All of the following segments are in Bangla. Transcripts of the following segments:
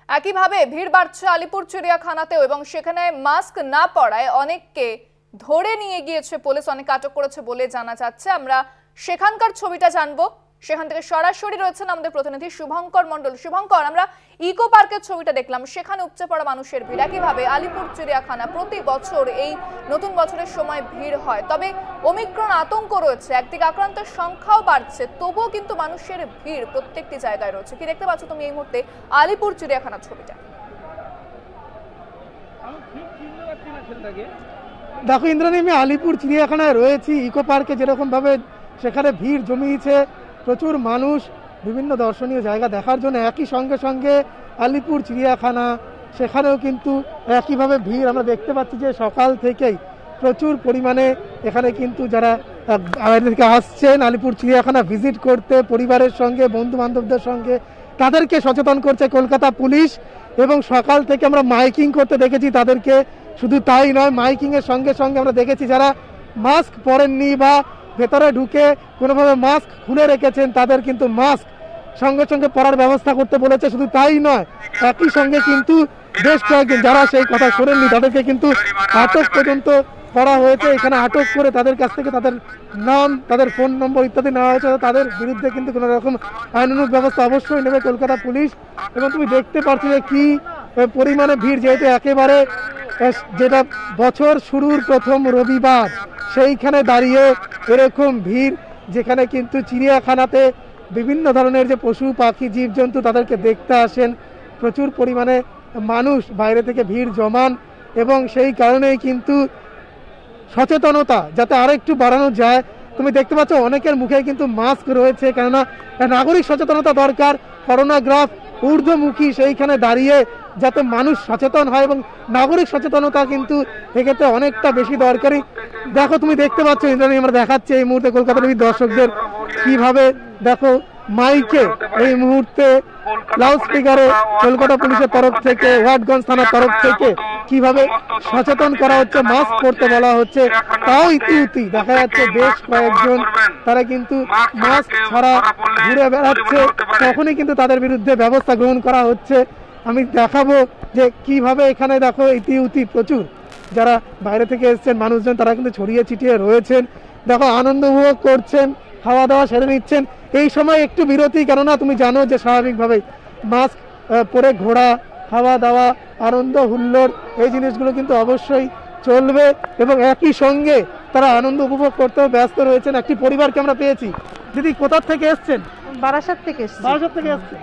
একইভাবে ভিড় বাড়ছে আলিপুর চিড়িয়াখানাতেও এবং সেখানে মাস্ক না পরায় অনেককে ধরে নিয়ে গিয়েছে পুলিশ, অনেক আটক করেছে বলে জানা যাচ্ছে। আমরা সেখানকার ছবিটা জানবো, সেখান থেকে সরাসরি রয়েছেন আমাদের প্রতিনিধি শুভঙ্কর মণ্ডল। শুভঙ্কর, আমরা ইকো পার্কের ছবিটা দেখলাম, সেখানে উপচে পড়া মানুষের ভিড়। একইভাবে আলিপুর চিড়িয়াখানা প্রতি বছর এই নতুন বছরের সময় ভিড় হয়, তবে ওমিক্রন আতঙ্ক রয়েছে, একদিকে আক্রান্তের সংখ্যাও বাড়ছে, তবুও কিন্তু মানুষের ভিড় প্রত্যেকটি জায়গায় রয়েছে। কি দেখতে পাচ্ছ তুমি এই মুহূর্তে আলিপুর চিড়িয়াখানার ছবিটা? দেখো ইন্দ্রাণী, আমি আলিপুর চিড়িয়াখানায় রয়েছি। ইকো পার্কে যেরকম ভাবে সেখানে ভিড় জমিয়েছে, প্রচুর মানুষ বিভিন্ন দর্শনীয় জায়গা দেখার জন্য, একই সঙ্গে সঙ্গে আলিপুর চিড়িয়াখানা সেখানেও কিন্তু একইভাবে ভিড় আমরা দেখতে পাচ্ছি যে সকাল থেকেই প্রচুর পরিমাণে এখানে কিন্তু যারা বাইরে থেকে আসছেন আলিপুর চিড়িয়াখানা ভিজিট করতে পরিবারের সঙ্গে বন্ধু বান্ধবদের সঙ্গে, তাদেরকে সচেতন করছে কলকাতা পুলিশ। এবং সকাল থেকে আমরা মাইকিং করতে দেখেছি তাদেরকে। শুধু তাই নয়, মাইকিংয়ের সঙ্গে সঙ্গে আমরা দেখেছি যারা মাস্ক পরেননি বা ভেতরে ঢুকে কোনোভাবে মাস্ক খুলে রেখেছেন তাদের কিন্তু মাস্ক সঙ্গে সঙ্গে পরার ব্যবস্থা করতে বলেছে। শুধু তাই নয়, একই সঙ্গে কিন্তু বেশ কয়েকজন যারা সেই কথা শোনেননি তাদেরকে কিন্তু আটক পর্যন্ত করা হয়েছে। এখানে আটক করে তাদের কাছ থেকে তাদের নাম, তাদের ফোন নম্বর ইত্যাদি নেওয়া হয়েছে। তাদের বিরুদ্ধে কিন্তু কোনো রকম আইনানুগ ব্যবস্থা অবশ্যই নেবে কলকাতা পুলিশ। এবং তুমি দেখতে পাচ্ছ যে কি পরিমাণে ভিড়, যেহেতু একেবারে যেটা বছর শুরুর প্রথম রবিবার, সেইখানে দাঁড়িয়ে এরকম ভিড়, যেখানে কিন্তু চিড়িয়াখানাতে বিভিন্ন ধরনের যে পশু পাখি জীবজন্তু তাদেরকে দেখতে আসেন, প্রচুর পরিমাণে মানুষ বাইরে থেকে ভিড় জমান। এবং সেই কারণেই কিন্তু সচেতনতা যাতে আরেকটু বাড়ানো যায়। তুমি দেখতে পাচ্ছ অনেকের মুখে কিন্তু মাস্ক রয়েছে, কেননা নাগরিক সচেতনতা দরকার। করোনা গ্রাফ ঊর্ধ্বমুখী, সেইখানে দাঁড়িয়ে যাতে মানুষ সচেতন হয় এবং নাগরিক সচেতনতা কিন্তু এক্ষেত্রে অনেকটা বেশি দরকারি। দেখো তুমি দেখতে পাচ্ছ ইন্দ্রাণী, আমরা দেখাচ্ছি এই মুহূর্তে কলকাতা টিভির দর্শকদের কিভাবে দেখো মাইকে এই মুহূর্তে লাউড স্পিকারে কলকাতা পুলিশের তরফ থেকে, ওয়াটগঞ্জ থানার তরফ থেকে কিভাবে সচেতন করা হচ্ছে, মাস্ক পরতে বলা হচ্ছে। তাও ইতিউতি দেখা যাচ্ছে বেশ কয়েকজন তারা কিন্তু মাস্ক ছাড়া ঘুরে বেড়াচ্ছে, তখনই কিন্তু তাদের বিরুদ্ধে ব্যবস্থা গ্রহণ করা হচ্ছে। আমি দেখাবো যে কিভাবে এখানে দেখো ইতিউতি প্রচুর যারা বাইরে থেকে এসছেন মানুষজন, তারা কিন্তু ছড়িয়ে ছিটিয়ে রয়েছেন। দেখো আনন্দ উপভোগ করছেন, খাওয়া দাওয়া সেরে নিচ্ছেন। এই সময় একটু বিরতি, কেননা তুমি জানো যে স্বাভাবিকভাবেই মাস্ক পরে ঘোরা, খাওয়া দাওয়া, আনন্দ হুল্লোড় এই জিনিসগুলো কিন্তু অবশ্যই চলবে। এবং একই সঙ্গে তারা আনন্দ উপভোগ করতেও ব্যস্ত রয়েছেন। একটি পরিবারকে আমরা পেয়েছি। দিদি, কোথা থেকে এসছেন? বারাসাত থেকে এসেছি। বারাসাত থেকে এসছেন।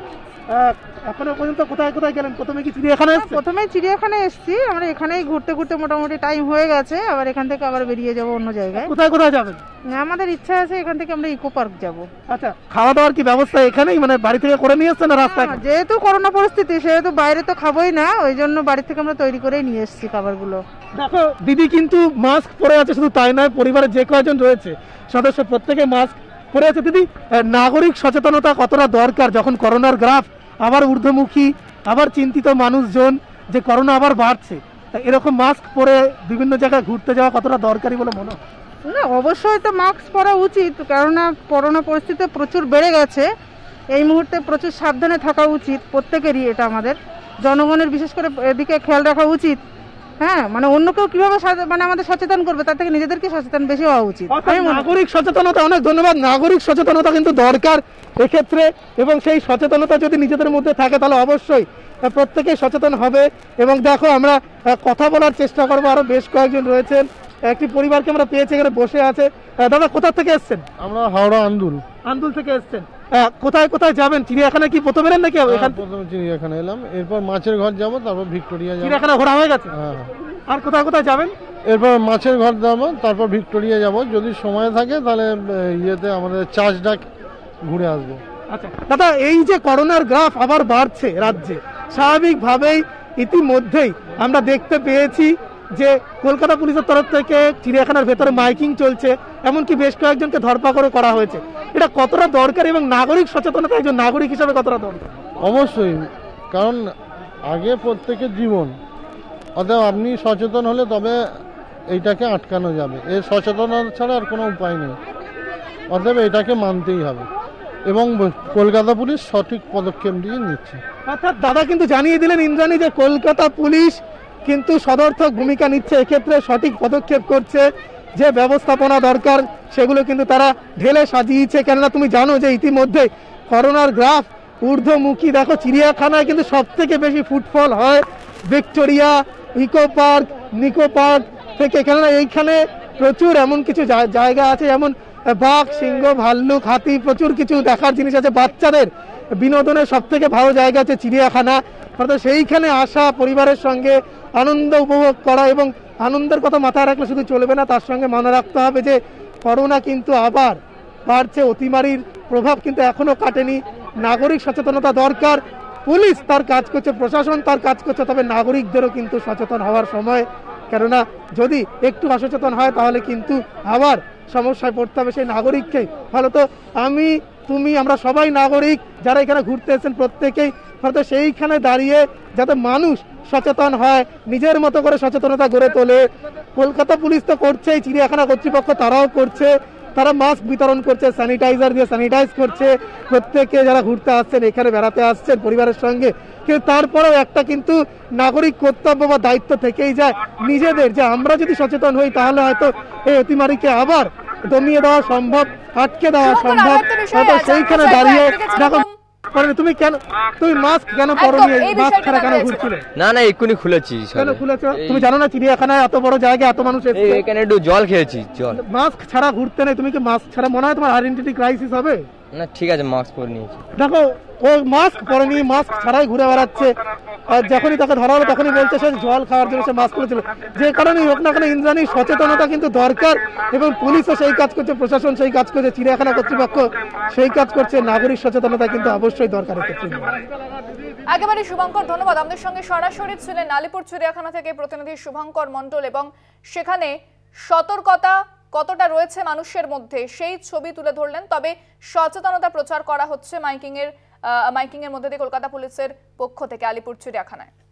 এখনো পর্যন্ত কোথায় কোথায় গেলেন? প্রথমে কি চিড়িয়াখানা এসেছেন? প্রথমে চিড়িয়াখানায় এসেছি আমরা, এখানেই ঘুরতে ঘুরতে মোটামুটি টাইম হয়ে গেছে। আবার এখান থেকে আবার বেরিয়ে যাব অন্য জায়গায়। কোথায় কোথায় যাবেন? আমাদের ইচ্ছা আছে এখান থেকে আমরা ইকো পার্ক যাব। আচ্ছা, খাওয়া দাওয়ার কি ব্যবস্থা এখানেই, মানে বাড়ি থেকে করে নিয়ে এসছেন না রাস্তায়? যেহেতু করোনা পরিস্থিতি, সেহেতু বাইরে তো খাবোই না, ওই জন্য বাড়ি থেকে আমরা তৈরি করেই নিয়ে এসেছি খাবারগুলো। দেখো দিদি কিন্তু মাস্ক পরে আছে, শুধু তাই নয় পরিবারের যে কয়জন রয়েছে সদস্য প্রত্যেকে মাস্ক পরে আছে। দিদি, নাগরিক সচেতনতা কতটা দরকার যখন করোনার গ্রাফ আবার ঊর্ধ্বমুখী, আবার চিন্তিত মানুষজন যে করোনা আবার বাড়ছে, এরকম মাস্ক পরে বিভিন্ন জায়গায় ঘুরতে যাওয়া কতটা দরকারি বলে মনে হয়? না, অবশ্যই তো মাস্ক পরা উচিত, কেননা করোনা পরিস্থিতি প্রচুর বেড়ে গেছে। এই মুহূর্তে প্রচুর সাবধানে থাকা উচিত প্রত্যেকেরই, এটা আমাদের জনগণের বিশেষ করে এদিকে খেয়াল রাখা উচিত। হ্যাঁ, মানে অন্য কেউ কিভাবে মানে আমাদের সচেতন করবে, তার থেকে নিজেদেরকে সচেতন বেশি হওয়া উচিত। নাগরিক সচেতনতা, অনেক ধন্যবাদ। নাগরিক সচেতনতা কিন্তু দরকার এক্ষেত্রে, এবং সেই সচেতনতা যদি নিজেদের মধ্যে থাকে তাহলে অবশ্যই প্রত্যেকেই সচেতন হবে। এবং দেখো আমরা কথা বলার চেষ্টা করবো, আরো বেশ কয়েকজন রয়েছেন। একটি পরিবারকে আমরা পেয়েছি এখানে বসে আছে। দাদা, কোথা থেকে এসছেন? আমরা হাওড়া আন্দুল থেকে এসছেন। কোথায় কোথায় যাবেন? চিড়িয়াখানা কি প্রথম এলেন নাকি? প্রথমে চিড়িয়াখানা এলাম, এরপর মাছের ঘর যাবো, তারপর ভিক্টোরিয়া যাবো। চিড়িয়াখানা ঘোরা হয়ে গেছে? হ্যাঁ। আর কোথায় কোথায় যাবেন? এরপর মাছের ঘর যাবো, তারপর ভিক্টোরিয়া যাব। যদি সময় থাকে তাহলে ইয়েতে আমাদের চার্চডাক ঘুরে আসবো। আচ্ছা দাদা, এই যে করোনার গ্রাফ আবার বাড়ছে রাজ্যে, স্বাভাবিকভাবেই ইতিমধ্যেই আমরা দেখতে পেয়েছি যে কলকাতা পুলিশের তরফ থেকে চিড়িয়াখানার ভেতরে মাইকিং চলছে, এমনকি বেশ কয়েকজনকে ধরপাকড়ও করা হয়েছে। এটা কতটা দরকার এবং নাগরিক সচেতনতা একজন নাগরিক হিসাবে কতটা দরকার? অবশ্যই, কারণ আগে প্রত্যেকের জীবন, অতএব আপনি সচেতন হলে তবে এইটাকে আটকানো যাবে। এর সচেতনতা ছাড়া আর কোনো উপায় নেই, অতএব এটাকে মানতেই হবে। এবং কলকাতা পুলিশ সঠিক পদক্ষেপ দিয়ে নিচ্ছে। অর্থাৎ দাদা কিন্তু জানিয়ে দিলেন ইন্দ্রাণী যে কলকাতা পুলিশ কিন্তু সদর্থক ভূমিকা নিচ্ছে, এক্ষেত্রে সঠিক পদক্ষেপ করছে, যে ব্যবস্থাপনা দরকার সেগুলো কিন্তু তারা ঢেলে সাজিয়েছে। কেননা তুমি জানো যে ইতিমধ্যে করোনার গ্রাফ ঊর্ধ্বমুখী। দেখো চিড়িয়াখানায় কিন্তু সব থেকে বেশি ফুটফল হয় Victoria, eco park, Nicco park থেকে, কেননা এইখানে প্রচুর এমন কিছু জায়গা আছে, যেমন বাঘ, সিংহ, ভাল্লুক, হাতি, প্রচুর কিছু দেখার জিনিস আছে। বাচ্চাদের বিনোদনের সব থেকে ভালো জায়গা আছে চিড়িয়াখানা। অর্থাৎ সেইখানে আসা, পরিবারের সঙ্গে আনন্দ উপভোগ করা, এবং আনন্দের কথা মাথায় রাখলে শুধু চলবে না, তার সঙ্গে মনে রাখতে হবে যে করোনা কিন্তু আবার বাড়ছে, অতিমারির প্রভাব কিন্তু এখনো কাটেনি। নাগরিক সচেতনতা দরকার। পুলিশ তার কাজ করছে, প্রশাসন তার কাজ করছে, তবে নাগরিকদেরও কিন্তু সচেতন হওয়ার সময়। কেননা যদি একটু অসচেতন হয় তাহলে কিন্তু আবার সমস্যায় পড়তে হবে সেই নাগরিককে। ফলত আমি, তুমি, আমরা সবাই নাগরিক, যারা এখানে ঘুরতে এসেছেন প্রত্যেকেই ফলত সেইখানে দাঁড়িয়ে যাতে মানুষ সচেতন হয়, নিজের মতো করে সচেতনতা গড়ে তোলে। কলকাতা পুলিশ তো করছেই, চিড়িয়াখানা কর্তৃপক্ষ তারাও করছে, তারা মাস্ক বিতরণ করছে, স্যানিটাইজার দিয়ে স্যানিটাইজ করছে প্রত্যেকে যারা ঘুরতে আসছেন, এখানে বেড়াতে আসছেন পরিবারের সঙ্গে। কিন্তু তারপরেও একটা কিন্তু নাগরিক কর্তব্য বা দায়িত্ব থেকেই যায় নিজেদের, যে আমরা যদি সচেতন হই তাহলে হয়তো এই অতিমারিকে আবার দমিয়ে দেওয়া সম্ভব, আটকে দেওয়া সম্ভব। হয়তো সেইখানে দাঁড়িয়ে দেখো তুমি কেন, তুমি মাস্ক কেন পরোনি, মাস্ক ছাড়া কেন ঘুরছিলে? না না, এক্ষুনি খুলেছি। কেন খুলেছো? তুমি জানো না চিড়িয়াখানায় এত বড় জায়গা, এত মানুষ এসেছে, এখানে একটু জল খেয়েছি। জল মাস্ক ছাড়া ঘুরতে নেই। তুমি কি মাস্ক ছাড়া, মনে হয় তোমার আইডেন্টিটি ক্রাইসিস হবে? না ঠিক আছে, মাস্ক পরে নিয়েছি। দেখো ও মাস্ক পরেনি, মাস্ক ছাড়াই ঘুরে বেড়াচ্ছে। আর যখনই তাকে ধরা হলো তখনই বলছে সে জল খাওয়ার জন্য সে মাস্ক পরেছিল। যে কারণেই হোক না কেন ইন্দ্রাণী, সচেতনতা কিন্তু দরকার, এবং পুলিশও সেই কাজ করছে, প্রশাসন সেই কাজ করছে, চিড়িয়াখানা কর্তৃপক্ষ সেই কাজ করছে। নাগরিক সচেতনতা কিন্তু অবশ্যই দরকার ক্ষেত্রে। একেবারে শুভঙ্কর, ধন্যবাদ। আমাদের সঙ্গে সরাসরি ছিলেন আলিপুর চিড়িয়াখানা থেকে প্রতিনিধি শুভঙ্কর মণ্ডল, এবং সেখানে সতর্কতা কতটা রয়েছে মানুষের মধ্যে সেই ছবি তুলে ধরলেন। তবে সচেতনতা প্রচার করা হচ্ছে মাইকিং এর মধ্যে দিয়ে কলকাতা পুলিশের পক্ষ থেকে আলিপুর চিড়িয়াখানায়।